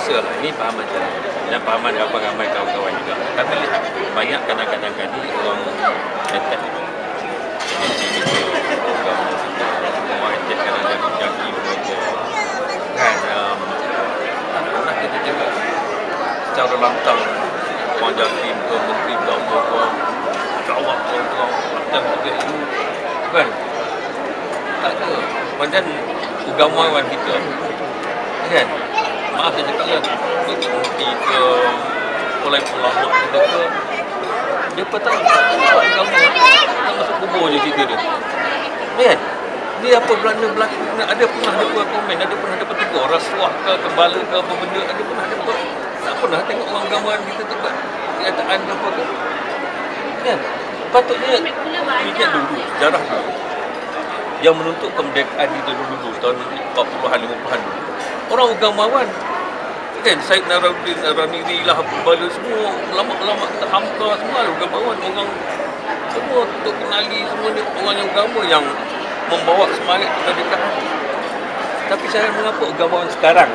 rasa lah ini pahaman saya dan pahaman ramai kawan-kawan juga. Kami lihat banyak kadang-kadang kali orang attack agensi kita, orang attack kadang-kadang jaki mereka kan. Tak pernah kita cakap secara lantang orang Jatim ke menteri ke apa-apa jawab orang dan begitu kan. Tak ada. Macam agamawan kita kan, maaf saya cakap lah, menteri ke ulama kita ke, dia petang agama tak masuk kubur je cerita dia kan. Dia apa berlaku, ada pernah ada komen, ada pernah ada tegur rasuah ke kembala ke apa benda, ada pernah ada tak pernah tengok orang agamawan kita tu buat kenyataan ke apa ke kan. Patutnya ingat dulu sejarah dulu yang menuntut kemerdekaan di dulu tahun 40-an 50-an dulu, orang agamawan kan, Syed Naruddin Raniri lah bala semua ulama-ulama kita Hamka semua agamawan, orang semua untuk kenali semua ni orang yang agama yang membawa semangat kemerdekaan. Tapi saya mengapa agamawan sekarang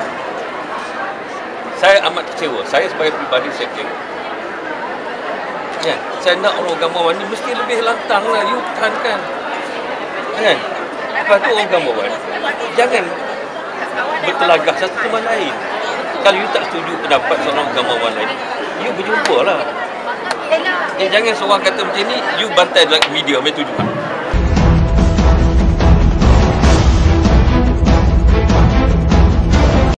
saya amat kecewa. Saya sebagai peribadi saya kecewa kan. Saya nak orang agamawan ni mesti lebih lantang lah, you tahankan kan. Lepas tu orang agamawan jangan bertelagah satu sama lain. Kalau you tak setuju pendapat seorang agamawan lain, you berjumpa lah. Jangan seorang kata macam ni, you bantai dalam media, macam tu juga.